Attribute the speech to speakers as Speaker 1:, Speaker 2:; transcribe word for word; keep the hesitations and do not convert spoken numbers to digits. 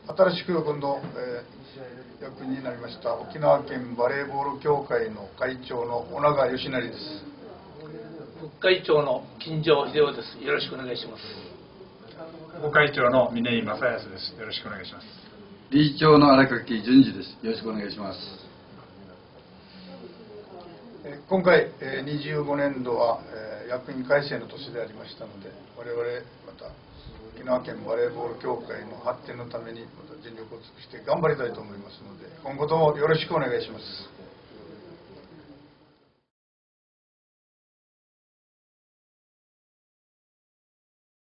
Speaker 1: 新しく今度、えー、役員になりました沖縄県バレーボール協会の会長の翁長良成です。
Speaker 2: 副会長の金城秀雄です。よろしくお願いします。
Speaker 3: 副会長の嶺井政安です。よろしくお願いします。
Speaker 4: 理事長の荒垣淳二です。よろしくお願いします。
Speaker 1: 今回にじゅうごねんどは役員改正の年でありましたので、我々また沖縄県バレーボール協会の発展のためにまた尽力を尽くして頑張りたいと思いますので、今後ともよろしくお願いします。